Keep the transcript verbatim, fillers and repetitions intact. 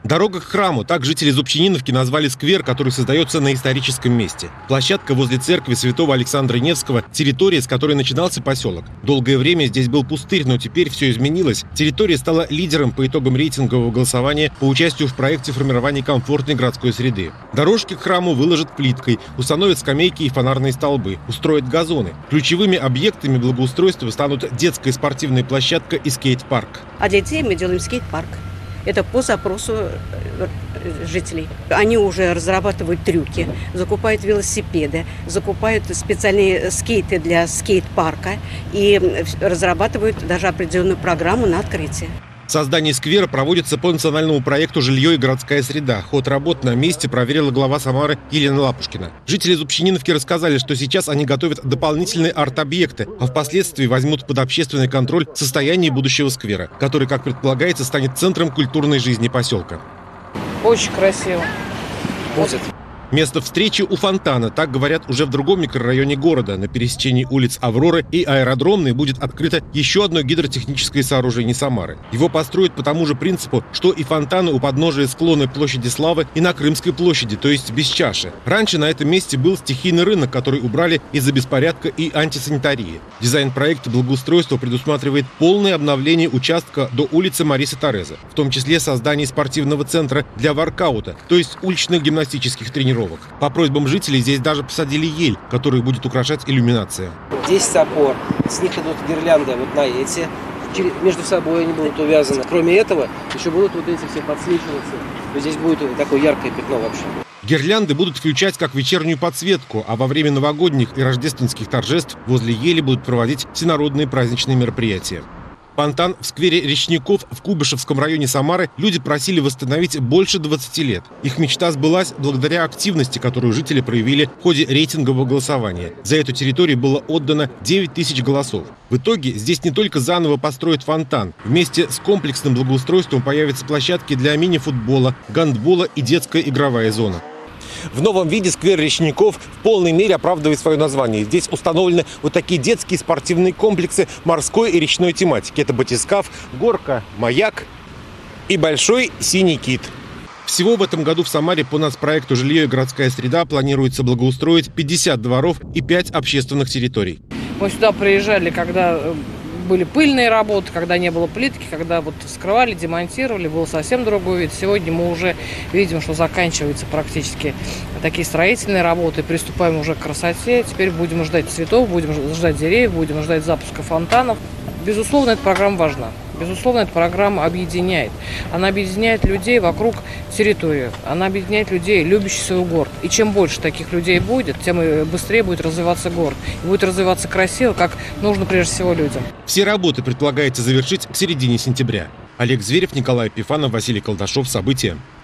Дорога к храму. Так жители Зубчининовки назвали сквер, который создается на историческом месте. Площадка возле церкви святого Александра Невского, территория, с которой начинался поселок. Долгое время здесь был пустырь, но теперь все изменилось. Территория стала лидером по итогам рейтингового голосования по участию в проекте формирования комфортной городской среды. Дорожки к храму выложат плиткой, установят скамейки и фонарные столбы, устроят газоны. Ключевыми объектами благоустройства станут детская спортивная площадка и скейт-парк. А для детей мы делаем скейт-парк. Это по запросу жителей. Они уже разрабатывают трюки, закупают велосипеды, закупают специальные скейты для скейт-парка и разрабатывают даже определенную программу на открытие. Создание сквера проводится по национальному проекту «Жилье и городская среда». Ход работ на месте проверила глава Самары Елена Лапушкина. Жители Зубчининовки рассказали, что сейчас они готовят дополнительные арт-объекты, а впоследствии возьмут под общественный контроль состояние будущего сквера, который, как предполагается, станет центром культурной жизни поселка. Очень красиво. Будет. Место встречи у фонтана, так говорят уже в другом микрорайоне города. На пересечении улиц Авроры и Аэродромной будет открыто еще одно гидротехническое сооружение Самары. Его построят по тому же принципу, что и фонтаны у подножия склона площади Славы и на Крымской площади, то есть без чаши. Раньше на этом месте был стихийный рынок, который убрали из-за беспорядка и антисанитарии. Дизайн-проект благоустройства предусматривает полное обновление участка до улицы Марисы Тореза, в том числе создание спортивного центра для воркаута, то есть уличных гимнастических тренировок. По просьбам жителей здесь даже посадили ель, которую будет украшать иллюминация. десять опор, с них идут гирлянды вот на эти, между собой они будут увязаны. Кроме этого, еще будут вот эти все подсвечиваться. Здесь будет такое яркое пятно вообще. Гирлянды будут включать как вечернюю подсветку, а во время новогодних и рождественских торжеств возле ели будут проводить всенародные праздничные мероприятия. Фонтан в сквере Речников в Куйбышевском районе Самары люди просили восстановить больше двадцати лет. Их мечта сбылась благодаря активности, которую жители проявили в ходе рейтингового голосования. За эту территорию было отдано девять тысяч голосов. В итоге здесь не только заново построят фонтан. Вместе с комплексным благоустройством появятся площадки для мини-футбола, гандбола и детская игровая зона. В новом виде сквер Речников в полной мере оправдывает свое название. Здесь установлены вот такие детские спортивные комплексы морской и речной тематики. Это батискаф, горка, маяк и большой синий кит. Всего в этом году в Самаре по нацпроекту «Жилье и городская среда» планируется благоустроить пятьдесят дворов и пять общественных территорий. Мы сюда приезжали, когда были пыльные работы, когда не было плитки, когда вот скрывали, демонтировали, был совсем другой вид. Сегодня мы уже видим, что заканчиваются практически такие строительные работы, приступаем уже к красоте. Теперь будем ждать цветов, будем ждать деревьев, будем ждать запуска фонтанов. Безусловно, эта программа важна. Безусловно, эта программа объединяет. Она объединяет людей вокруг территории. Она объединяет людей, любящих свой город. И чем больше таких людей будет, тем быстрее будет развиваться город. И будет развиваться красиво, как нужно прежде всего людям. Все работы предполагается завершить к середине сентября. Олег Зверев, Николай Епифанов, Василий Колдашов. События.